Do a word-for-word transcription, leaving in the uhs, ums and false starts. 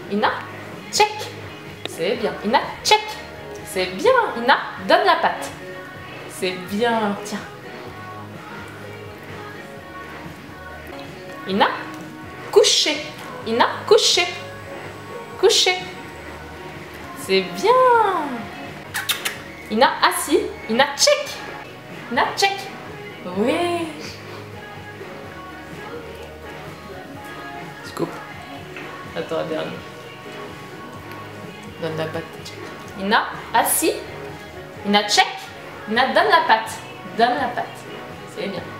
Ina, check. C'est bien. Ina, check. C'est bien. Ina, donne la patte. C'est bien. Tiens. Ina, coucher. Ina, coucher. Coucher. C'est bien. Ina, assis. Ina, check. Ina, check. Oui. Scoop. Attends, dernier. Donne la patte. Ina, assis. Ina, check. Ina, donne la patte. Donne la patte. C'est bien.